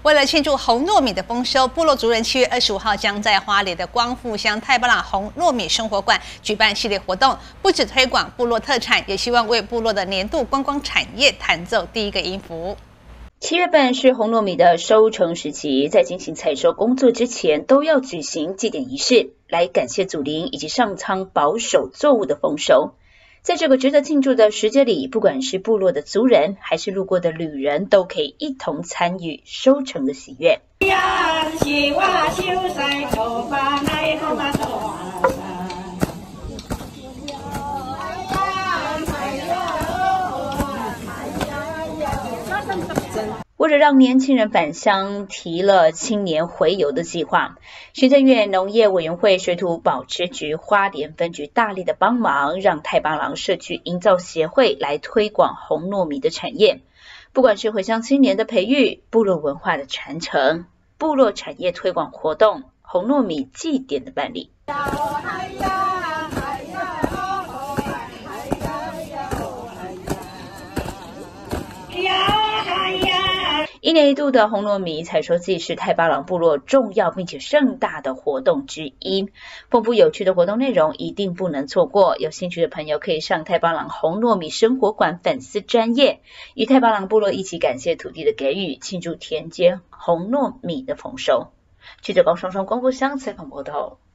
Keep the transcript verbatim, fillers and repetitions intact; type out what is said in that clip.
为了庆祝红糯米的丰收，部落族人七月二十五号将在花莲的光复乡太巴朗红糯米生活馆举办系列活动，不只推广部落特产，也希望为部落的年度观光产业弹奏第一个音符。 七月份是红糯米的收成时期，在进行采收工作之前，都要举行祭典仪式，来感谢祖灵以及上苍保守作物的丰收。在这个值得庆祝的时节里，不管是部落的族人，还是路过的旅人，都可以一同参与收成的喜悦。为了让年轻人返乡，提了青年回游的计划。行政院农业委员会水土保持局花莲分局大力的帮忙，让太巴朗社区营造协会来推广红糯米的产业。不管是回乡青年的培育、部落文化的传承、部落产业推广活动、红糯米祭典的办理。一年一度的红糯米采收季是太巴朗部落重要并且盛大的活动之一，丰富有趣的活动内容一定不能错过。有兴趣的朋友可以上太巴朗红糯米生活馆粉丝专页，与太巴朗部落一起感谢土地的给予，庆祝田间红糯米的丰收。记者高双双光复乡采访报道。